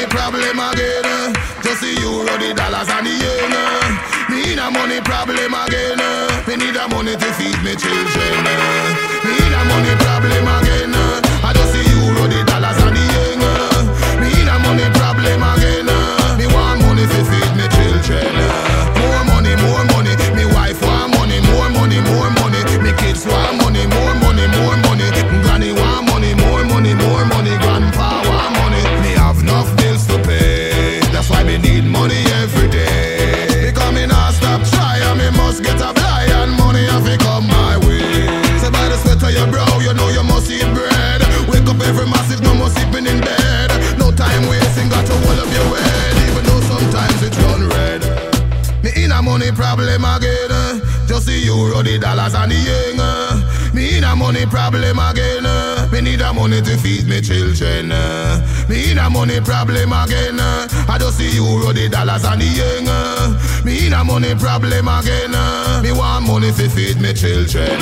money problem again. Just the euro, the dollars and the yen. Me in a money problem again. Me need a money to feed me children. Me in a money problem again. I just the euro, the dollars and the yen. Me in a money problem again. Me want money to feed me children. More money, more money. Me wife want money, more money, more money. Me kids want money, more money, more money. Granny want money, more money, more money. Grandpa want money. Me have enough bills to pay. That's why me need money every day. Because me not stop try and me must get a fly and money have to come my way. Say by the sweat of your brow, you know you must eat bread. Wake up every massive, no more sleeping in bed. No time wasting, got to hold up your head. Even though sometimes it's run red. Me in a money problem again. Just the euro, the dollars and the yen. Me in a money problem again. Me need a money to feed me children. Me in a money problem again. I just the euro, the dollars and the yen. Me in a money problem again. Me want money to feed me children.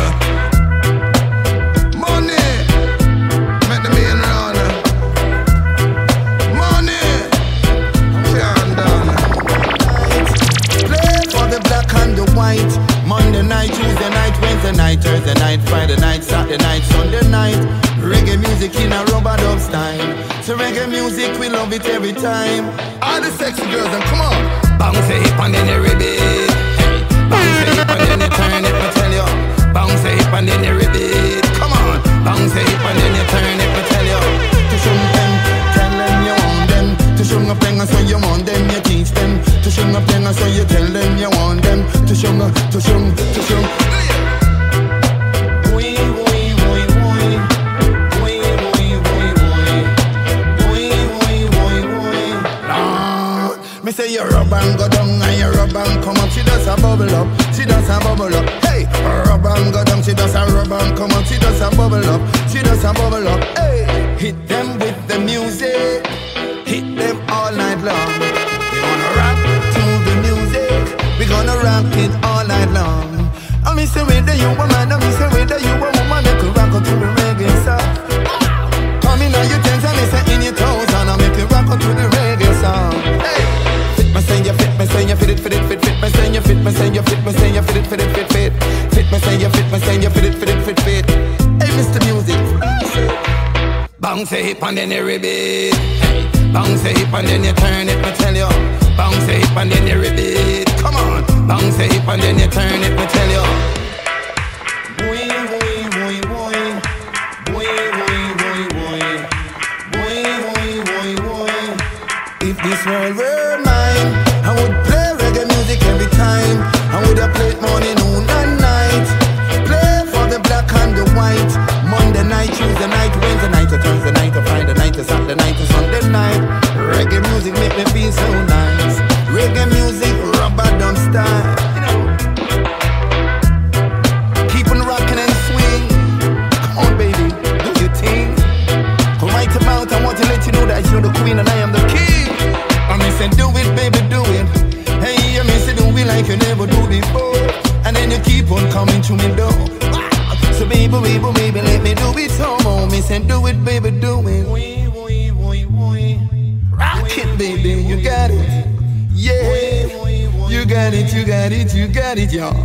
Money, make the main run. Money, can't done. Play for the black and the white. Monday night, Tuesday night, Wednesday night, Thursday night, Friday night, Saturday night, Sunday night. Reggae music in a rubber dub style. So reggae music, we love it every time. All the sexy girls, and come on. Bounce a hip and then you rib it. Hey, bounce a hip and then you turn it, I tell you. Bounce a hip and then you rib it. Come on. Bounce a hip and then you turn it, I tell you. To show them, tell them you want them. To show them a so you want them, you teach them. To show them a so you tell them you want them. To show them, to show them, to show them. Me say you rub and go down and you rub and come up. She does a bubble up, she does a bubble up. Hey, rub and go down, she does a rub and come up. She does a bubble up, she does a bubble up. Hey, hit them with the music, hit them all night long. We gonna rock to the music, we gonna rock it all night long. I me say whether you a man, I me say whether you a woman, make you rock to the reggae song. Come in on your tens and me say in your toes, and I make you rock to the reggae song. Hey. Me say you fit, me say you fit it, fit it, fit, fit. Me say you fit, me say you fit, me say you fit it, fit it, fit, fit. Fit, me say you fit, me say you fit it, fit it, fit, fit. Hey, Mr. Music. Bounce a hip and then you rib it. Hey, bounce a hip and then you turn it, me tell you. Bounce a hip and then you rib it. Come on. Bounce a hip and then you turn it, me tell you. Boy, boy, boy, boy. Boy, boy, boy, boy. Boy, boy, boy, boy. If this world were mine, I would play reggae music every time. I would have played morning, noon and night. Play for the black and the white. Monday night, Tuesday night, Wednesday night, Thursday night, Friday night, Saturday night, Sunday night. Reggae music make me feel so nice. Reggae music, rubber dub style. You know. Keep on rocking and swing. Come on, baby, do your thing. Come right about, I want to let you know that you're the queen and I am the king. I me say do it, baby, do it. Hey, I me say do it like you never do before. And then you keep on coming to me door. So baby, baby, baby, let me do it some more. Me say do it, baby, do it. Rock it, baby, you got it. Yeah, you got it, you got it, you got it, y'all.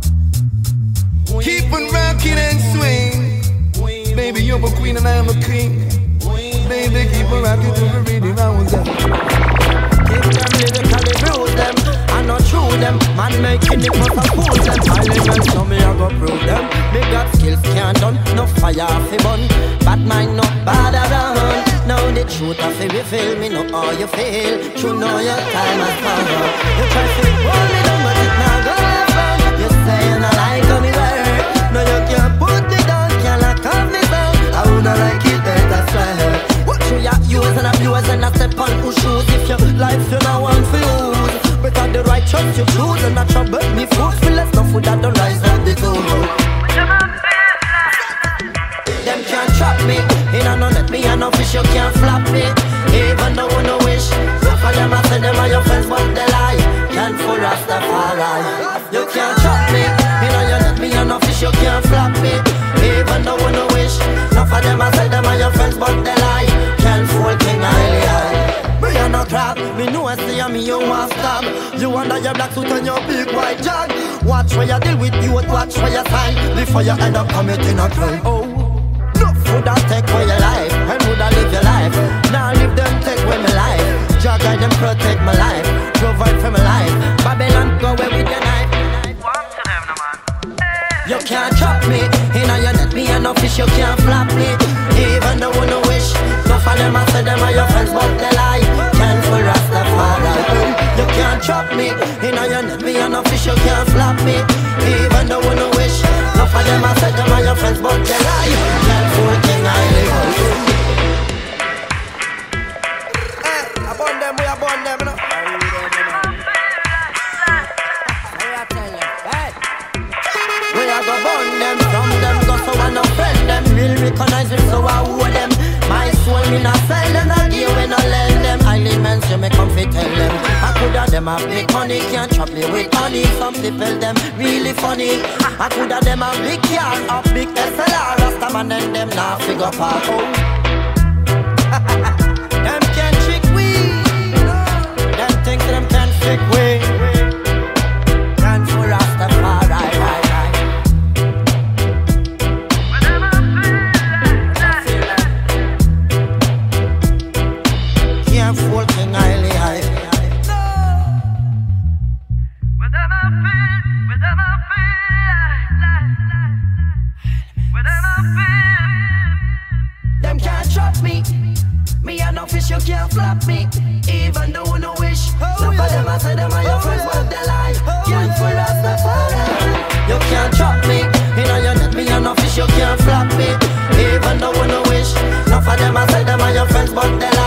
Keep on rocking and swing. Baby, you're a queen and I'm a king. Baby, keep on rocking to the rhythm I was at. Keep them lyrically bruise them, I not true them. Man making it for some fool them. I legend so me I go prove them. Me got skills can't done, no fire fi bun. Bad mind no bad around. Now the truth of it reveal me know how you feel. You know your time has come. You try to hold me down but it now go round. You say you not like how me work. No you can't put me down, can't lock off me down. I woulda like it better swear. What you use and abuse and I step on who shoes. If your life you don't want to lose. Better the right choice you choose and not trouble me food. Feel less no food that don't rise up the goal. Them can't trap me, in a no net me and no fish you can't flap me. Even though you no wish, half of them I say them are your friends but they lie. Can't fool Rastafari. You can't trap me, in a your net me and no fish you can't flap me. Even though you no wish, half of them I say them are your friends but they lie. Can't fool King Haile. crab. Me know I see me you want stab. You under your black suit and your big white jag. Watch where you deal with you, watch where you sign before you end up committing a crime. Oh, no food I take for your life, and would I live your life? Now leave them take away my life. Jah guide them protect my life, provide for my life. Babylon go away with your knife. You can't trap me, in your net me and no fish, you can't flap me. Even though you no wish, no for them I say them are your friends but they lie. Can't for Rastafari. You can't trap me, in your net me and no fish, you can't flap me. Even though you no wish, no for them I say them are your friends but they lie. Can't fool king I live. Hey, I burn them, we are burn them, no? We are go burn them, from them go so I no friend them. Will recognize me so I owe them. My soul me not sell them, I give when I lend them. I live men so me come fit tell them. I could have them a big money, can't trap me with honey. Some people them really funny. I could have them a big car, a big SLR. Rasta man and them now figure part. Them can trick we. Them think them can trick we. Can't fool Rastafari. Full king highly high. Them can't trap me. Me and no fish, you can't flap me. Even though you no wish. Some of them I say them are your friends, but they lie. Can't fool Rastafari. You can't trap me. In your net, me and no fish, you can't flap me. Even though you no wish. Some of them I say them are your friends, but they lie.